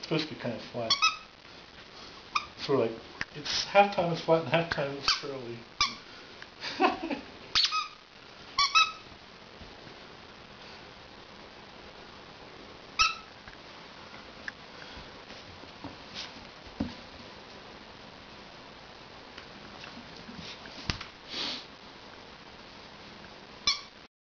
supposed to be kind of flat. Sort of like, it's half time it's flat and half time it's curly.